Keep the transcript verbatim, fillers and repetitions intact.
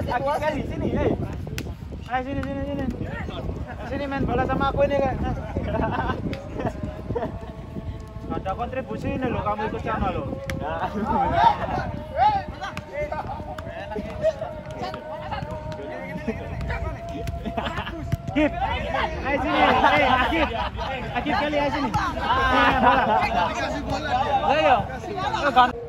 Akib kali sini, eh. Ayo sini sini sini. Sini main bola sama aku ini kan. Ada kontribusi ini loh, kamu ikut sana loh. Akib, ayo sini, eh Akib, Akib kali ayo sini. Bola. Ayo.